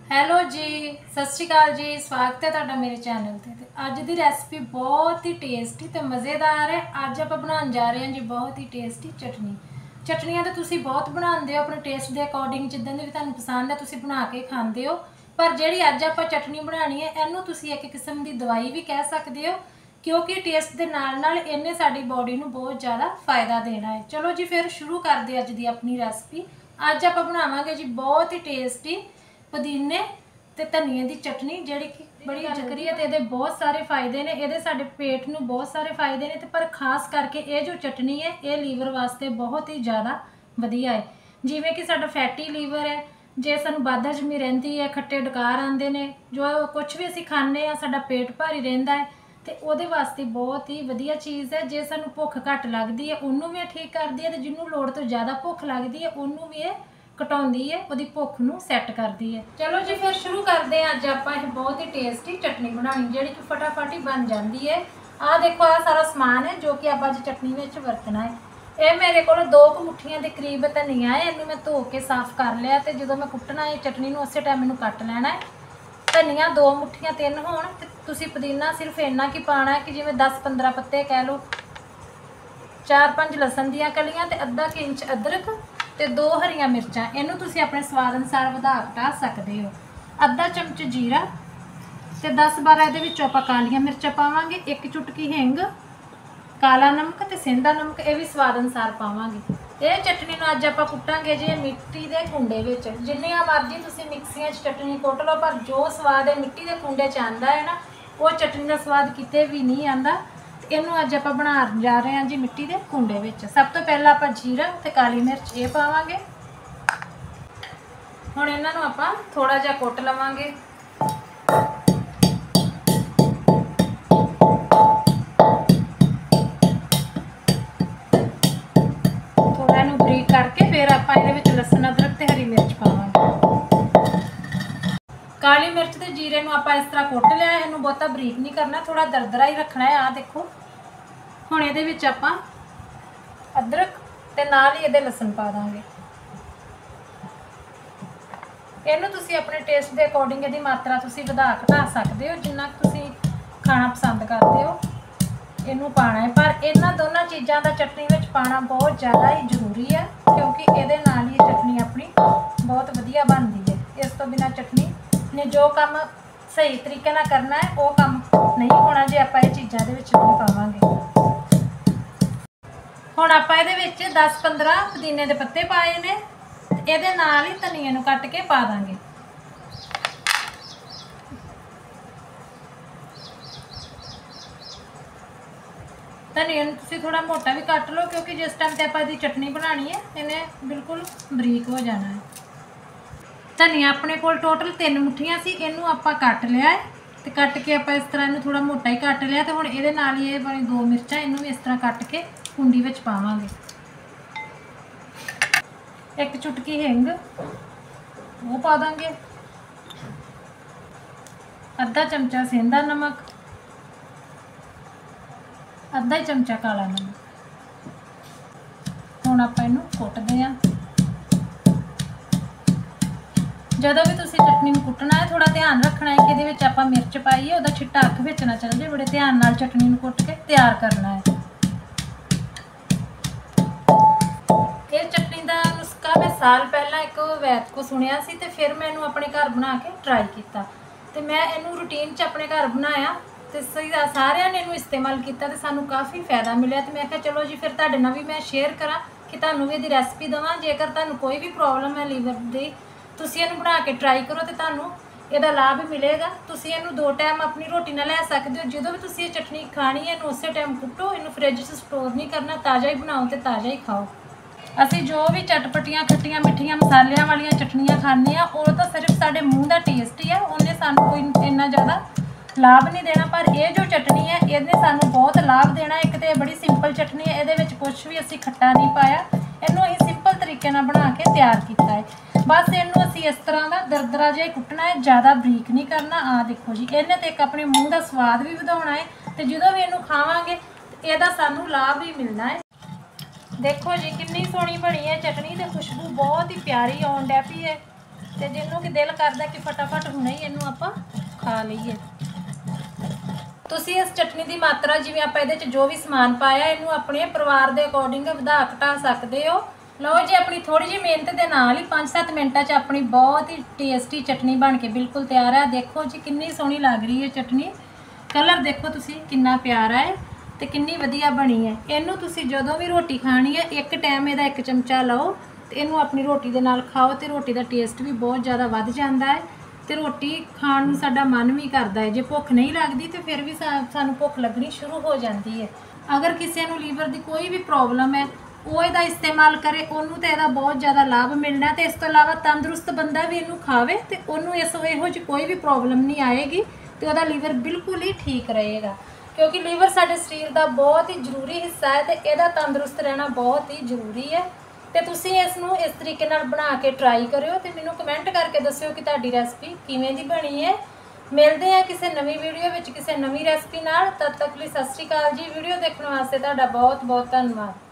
Hello ਜੀ, ਸਤਿ ਸ਼੍ਰੀ ਅਕਾਲ ਜੀ। ਸਵਾਗਤ ਹੈ ਤੁਹਾਡਾ ਮੇਰੇ ਚੈਨਲ ਤੇ। ਅੱਜ ਦੀ ਰੈਸਪੀ ਬਹੁਤ ਹੀ ਟੇਸਟੀ ਤੇ ਮਜ਼ੇਦਾਰ ਹੈ। ਅੱਜ ਆਪਾਂ ਬਣਾਉਣ ਜਾ ਰਹੇ ਹਾਂ ਜੀ ਬਹੁਤ ਹੀ ਟੇਸਟੀ ਚਟਨੀ। ਚਟਨੀਆਂ ਤਾਂ ਤੁਸੀਂ ਬਹੁਤ ਬਣਾਉਂਦੇ ਹੋ ਆਪਣੇ ਟੇਸਟ ਦੇ ਅਕੋਰਡਿੰਗ, ਜਿੱਦਾਂ ਦੀ ਵੀ ਤੁਹਾਨੂੰ ਪਸੰਦ ਹੈ ਤੁਸੀਂ ਬਣਾ ਕੇ ਖਾਂਦੇ ਹੋ। ਪਰ ਜਿਹੜੀ ਅੱਜ ਆਪਾਂ ਚਟਨੀ ਬਣਾਉਣੀ ਹੈ ਇਹਨੂੰ ਤੁਸੀਂ ਇੱਕ ਕਿਸਮ ਦੀ ਦਵਾਈ ਵੀ ਕਹਿ ਸਕਦੇ ਹੋ, क्योंकि टेस्ट के नाल इन्हें साड़ी बॉडी में बहुत ज़्यादा फायदा देना है। चलो जी फिर शुरू करते अज की अपनी रेसिपी। अज आप बनावांगे जी बहुत ही टेस्टी पुदीने ते धनिए की चटनी, जिहड़ी कि बड़ी जकरी है ते बहुत सारे फायदे ने। ये साडे पेट में बहुत सारे फायदे ने, पर खास करके ये जो चटनी है ये लीवर वास्ते बहुत ही ज़्यादा वधिया है। जिवें कि साडा फैटी लीवर है, जे सानू बदहजमी रहिंदी है, खट्टे डकार आते हैं, जो कुछ भी असीं खाने साडा पेट भारी रहिंदा है तो वो वास्ते बहुत ही वधिया चीज़ है। जे सानू भुख घट लगती है उन्होंने भी ठीक करती है, तो जिन्होंने लोड़ तो ज़्यादा भुख लगती है उन्होंने भी ये घटाउंदी है, वो भुख नूं सैट करती है। चलो जी फिर शुरू करते हैं। अज आपां बहुत ही टेस्टी चटनी बनानी जिहड़ी कि फटाफट ही बन जाती है। आ देखो आ सारा समान है जो कि आप अज चटनी में वरतना है। ये मेरे को 2 मुठियां के करीब धनिया है, इनू मैं धो के साफ कर लिया। तो जो मैं कुटना है चटनी में उस टाइम मैनू कट लेना है। धनिया 2 मुठियां 3 हो, तुसी पुदीना सिर्फ इन्ना की पाना है कि जिवें 10-15 पत्ते कह लो, 4-5 लसन दियां कलियां ते अद्धा इंच अदरक ते 2 हरियां मिर्चां। इनू तुसी अपने स्वाद अनुसार वधा घटा सकते हो। अद्धा चमच जीरा ते 10-12 इहदे विचों आपां कालियां मिर्चां पावांगे, 1 चुटकी हिंग, काला नमक ते सेंधा नमक ये भी स्वाद अनुसार पावांगे। ये चटनी अज आप कुटांगे जी मिट्टी के कुंडे विच। जिन्नियां मर्जी तुसी मिक्सियां चटनी कुट लो, पर जो स्वाद है मिट्टी के कुंडे च आंदा है ना, वो चटनी का स्वाद किते भी नहीं आंदा। इनू अज आप बना जा रहे हैं जी मिट्टी के कुंडे विच। सब तो पहला आप जीरा ते काली मिर्च ये पावांगे। हुण इन्हां नूं आपां थोड़ा जिहा कुट लवांगे। थोड़ा इनू बरीक करके फिर आप लसन अदरक ते हरी मिर्च पावांगे। काली मिर्च ते जीरे नूं आपां इस तरह कुट लिया। इनू बहुता बरीक नहीं करना, थोड़ा दरदरा ही रखना है। आ देखो हुण इहदे विच आपां अदरक ते नाल ही इहदे लसन पा दांगे। इनू तुसी अपने टेस्ट के अकॉर्डिंग इहदी मात्रा तुसी वधा घटा सकते हो, जिन्ना तुसी खाना पसंद करते हो इनू पाना है। पर इन्हां दोनों चीज़ों का चटनी में पाना बहुत ज़्यादा ही जरूरी है, क्योंकि ये नाल ही चटनी अपनी बहुत वधिया बनती है। इस तो बिना चटनी ने जो काम सही तरीके नाल करना है वो काम नहीं होना जे आपां ये चीज़ां दे विच नहीं पावांगे। हुण आपां इहदे विच 10-15 पुदीने दे पत्ते पाए ने, इहदे नाल ही धनिया नूं कट के पा दांगे। धनिया तुसीं थोड़ा मोटा भी कट लो, क्योंकि जिस टाइम ते आपां इहदी चटनी बनानी है इन्हें बिल्कुल बरीक हो जाना है। धनिया अपने कोल टोटल 3 मुठियां सी, इनू आपां कट लिया है ते कट के आपां इस तरह इनू थोड़ा मोटा ही कट लिया। तो हुण इहदे नाल ही बनी 2 मिर्चां, इनू भी इस तरह कट के कुंडी विच पावांगे। 1 चुटकी हिंग वो पा देंगे, अद्धा चमचा सेंधा नमक, अद्धा ही चमचा काला नमक। हुण आपां इनू कुटदे हां। जदों भी तुसीं चटनी नूं कुटना है थोड़ा ध्यान रखना है कि इहदे विच आपां मिर्च पाई है, उहदा छिट्टा अख विच ना चल जाए। बड़े ध्यान नाल चटनी नूं कुट के तैयार करना है। ये चटनी का नुस्खा मैं साल पहला एक वैद को सुनिया सी, ते फिर मैं इनू अपने घर बना के ट्राई किया, तो मैं इनू रूटीन च अपने घर बनाया, तो सारिਆਂ ने इनू इस्तेमाल किया, तो सानू काफ़ी फायदा मिले। तो मैं कहा चलो जी फिर तुहाडे नाल भी मैं शेयर करा कि तुहानू भी इहदी रेसिपी देवां। जेकर तुहानू कोई भी प्रॉब्लम है लीवर की, तुसीं इहनू बना के ट्राई करो तो तुहानू इहदा लाभ मिलेगा। तुसीं इहनू 2 टाइम अपनी रोटी नाल लै सकदे हो। जदों भी तुसीं ये चटनी खानी है इनू उस टाइम कुटो, इनू फ्रिज च स्टोर नहीं करना, ताज़ा ही बनाओ तो ताज़ा ही खाओ। असी जो भी चटपटियां खट्टियां मिठियां मसालियां वालियां चटनियां खाने वो तो सिर्फ साडे मूँह का टेस्ट ही है, उन्हें सानू कोई इन्ना ज़्यादा लाभ नहीं देना। पर यह जो चटनी है इन्हें सानू बहुत लाभ देना। एक तो बड़ी सिंपल चटनी है, ये कुछ भी असी खट्टा नहीं पाया, इनू असीं सिंपल तरीके नाल बना के तैयार किया है। बस इनू असीं इस तरह का दरदरा जिहा कुटना है, ज़्यादा बरीक नहीं करना। आ देखो जी इन्हें तो एक अपने मूँह का स्वाद भी वधाउणा है, तो जो भी इनू खावांगे इहदा सानू लाभ भी मिलना है। देखो जी कितनी सोहनी बनी है चटनी, तो खुशबू बहुत ही प्यारी आउण डै पई है। ਤੇ ਜਿਹਨੂੰ ਕਿ ਦਿਲ ਕਰਦਾ ਕਿ ਫਟਾਫਟ ਹੁਣੇ ਹੀ ਇਹਨੂੰ ਆਪਾਂ ਖਾ ਲਈਏ। ਤੁਸੀਂ ਇਸ ਚਟਨੀ ਦੀ ਮਾਤਰਾ ਜਿਵੇਂ ਆਪਾਂ ਇਹਦੇ 'ਚ ਜੋ ਵੀ ਸਮਾਨ ਪਾਇਆ ਇਹਨੂੰ ਆਪਣੇ ਪਰਿਵਾਰ ਦੇ ਅਕੋਰਡਿੰਗ ਵਧਾ ਘਟਾ ਸਕਦੇ ਹੋ। ਲਓ ਜੀ, ਆਪਣੀ ਥੋੜੀ ਜਿਹੀ ਮਿਹਨਤ ਦੇ ਨਾਲ ਹੀ 5-7 ਮਿੰਟਾਂ 'ਚ ਆਪਣੀ ਬਹੁਤ ਹੀ ਟੇਸਟੀ ਚਟਨੀ ਬਣ ਕੇ ਬਿਲਕੁਲ ਤਿਆਰ ਹੈ। ਦੇਖੋ ਜੀ ਕਿੰਨੀ ਸੋਹਣੀ ਲੱਗ ਰਹੀ ਹੈ ਚਟਨੀ, ਕਲਰ ਦੇਖੋ ਤੁਸੀਂ ਕਿੰਨਾ ਪਿਆਰਾ ਹੈ ਤੇ ਕਿੰਨੀ ਵਧੀਆ ਬਣੀ ਹੈ। ਇਹਨੂੰ ਤੁਸੀਂ ਜਦੋਂ ਵੀ ਰੋਟੀ ਖਾਣੀ ਹੈ ਇੱਕ ਟਾਈਮ ਇਹਦਾ 1 ਚਮਚਾ ਲਓ ਤੇ ਇਹਨੂੰ ਆਪਣੀ ਰੋਟੀ ਦੇ ਨਾਲ ਖਾਓ ਤੇ ਰੋਟੀ ਦਾ ਟੇਸਟ ਵੀ ਬਹੁਤ ਜ਼ਿਆਦਾ ਵੱਧ ਜਾਂਦਾ ਹੈ ਤੇ ਰੋਟੀ ਖਾਣ ਨੂੰ ਸਾਡਾ ਮਨ ਵੀ ਕਰਦਾ ਹੈ। ਜੇ ਭੁੱਖ ਨਹੀਂ ਲੱਗਦੀ ਤੇ ਫਿਰ ਵੀ ਸਾਨੂੰ ਭੁੱਖ ਲੱਗਣੀ ਸ਼ੁਰੂ ਹੋ ਜਾਂਦੀ ਹੈ। ਅਗਰ ਕਿਸੇ ਨੂੰ ਲੀਵਰ ਦੀ ਕੋਈ ਵੀ ਪ੍ਰੋਬਲਮ ਹੈ ਉਹ ਇਹਦਾ ਇਸਤੇਮਾਲ ਕਰੇ, ਉਹਨੂੰ ਤਾਂ ਇਹਦਾ ਬਹੁਤ ਜ਼ਿਆਦਾ ਲਾਭ ਮਿਲਣਾ। ਤੇ ਇਸ ਤੋਂ ਇਲਾਵਾ ਤੰਦਰੁਸਤ ਬੰਦਾ ਵੀ ਇਹਨੂੰ ਖਾਵੇ ਤੇ ਉਹਨੂੰ ਇਹੋ ਜਿਹੀ ਕੋਈ ਵੀ ਪ੍ਰੋਬਲਮ ਨਹੀਂ ਆਏਗੀ ਤੇ ਉਹਦਾ ਲੀਵਰ ਬਿਲਕੁਲ ਹੀ ਠੀਕ ਰਹੇਗਾ, ਕਿਉਂਕਿ ਲੀਵਰ ਸਾਡੇ ਸਰੀਰ ਦਾ ਬਹੁਤ ਹੀ ਜ਼ਰੂਰੀ ਹਿੱਸਾ ਹੈ ਤੇ ਇਹਦਾ ਤੰਦਰੁਸਤ ਰਹਿਣਾ ਬਹੁਤ ਹੀ ਜ਼ਰੂਰੀ ਹੈ। ਤੇ ਤੁਸੀਂ ਇਸ ਨੂੰ ਇਸ ਤਰੀਕੇ ਨਾਲ ਬਣਾ ਕੇ ਟਰਾਈ ਕਰਿਓ ਤੇ ਮੈਨੂੰ ਕਮੈਂਟ ਕਰਕੇ ਦੱਸਿਓ ਕਿ ਤੁਹਾਡੀ ਰੈਸਪੀ ਕਿਵੇਂ ਦੀ ਬਣੀ ਹੈ। ਮਿਲਦੇ ਹਾਂ ਕਿਸੇ ਨਵੀਂ ਵੀਡੀਓ ਵਿੱਚ ਕਿਸੇ ਨਵੀਂ ਰੈਸਪੀ ਨਾਲ। ਤਦ ਤੱਕ ਲਈ ਸਤਿ ਸ਼੍ਰੀ ਅਕਾਲ ਜੀ। ਵੀਡੀਓ ਦੇਖਣ ਵਾਸਤੇ ਤੁਹਾਡਾ ਬਹੁਤ ਬਹੁਤ ਧੰਨਵਾਦ।